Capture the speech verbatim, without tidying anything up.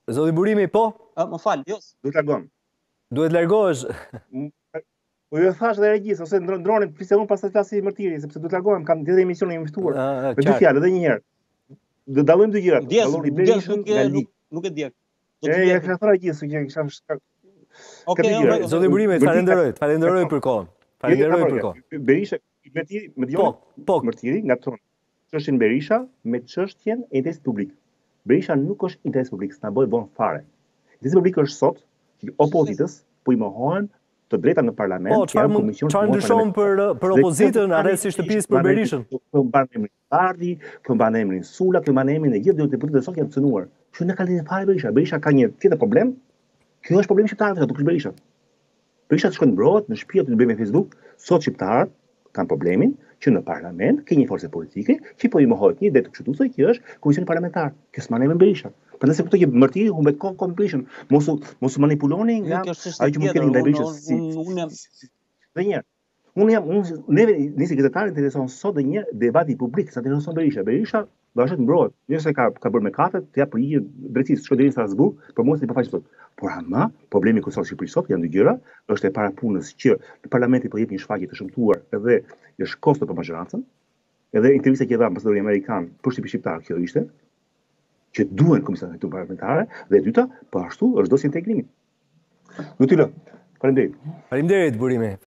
Zoti Burimi, po? Më fal, jo. Duhet largom. Duhet largohesh. Po ju thash dhe regjisë ose ndronin pse unë pastaj flasi mërtiri sepse duhet largohem, kam tjetër emisione të ftuar. Me dy fjalë edhe një herë. Do dallojmë dy gjërat. Vallori Berishën nga lig. Nuk e di. Do të jetë këto regjisë që kisha. Okej, Zoti Burimi, falenderoj, falenderoj për kohën. Falenderoj për kohën. Berisha, mërtiri, më dëgjoni? Po, mërtiri ngatron. Çështjen Berisha me çështjen e interesit publik. Berisha nuk është interes publik, s'na bëj bon fare. Interesi publik është sot që opozitës po i mohohen të drejta në parlament. Po, çfarë ndryshon për për opozitën arrest i shtëpisë për Berishën? Kjo mban emrin Bardi, kjo mban emrin Sula, kjo mban emrin e gjithë deputetët e sot janë cënuar. Kjo nuk ka lidhje fare Berisha. Berisha ka një tjetër problem. Kjo është problemi shqiptarëve, nuk është Berisha. Berisha shkon ngrohet në shtëpi aty në bëjmë Facebook, sot shqiptarët kanë problemin që në parlament ka një forcë politike që po i mohohet një det të kështu që është komisioni parlamentar. Kjo s'man emrin Berisha. Prandaj se kuptoj që mërtiri humbet kohë kompletion. Mos mos u manipuloni nga ajo që mund të keni ndaj Berishës. Unë jam dhe një. Unë jam unë neve nisi gazetarë intereson sot dhe një debati publik sa intereson Berisha. Berisha vazhdon të mbrohet. Jo se ka ka bërë me katët, të jap përgjigje drejtësisë, shkoj deri në Strasburg, për mos të pafaqësoj. Por ama, problemi ku sot Shqipëri sot janë dy gjëra, është e para punës që në parlamenti po jep një shfaqje të shëmtuar edhe është kosto për majorancën, edhe intervista që dha ambasadori amerikan për shtëpi shqiptar kjo ishte që duhen komisionet parlamentare dhe e dyta, po ashtu është dosja e integrimit. Do t'i lë. Faleminderit. Faleminderit Burimi.